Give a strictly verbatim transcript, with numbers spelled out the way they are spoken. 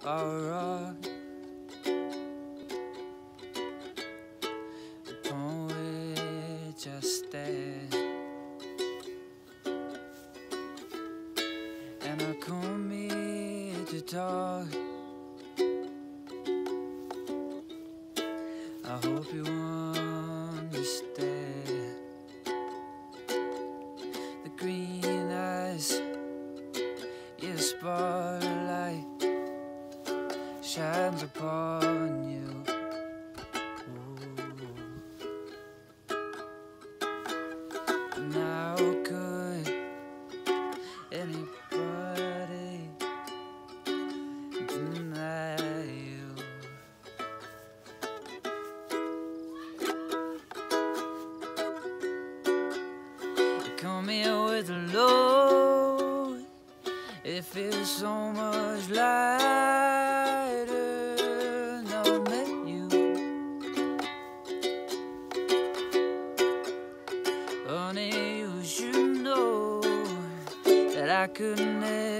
or rock. Upon which I stand, and I come here to talk. I hope you understand. The green eyes, your spotlight shines upon you. Ooh. Now could anybody deny you? Come here with a load, it feels so much lighter now I met you. Honey, you should know that I could never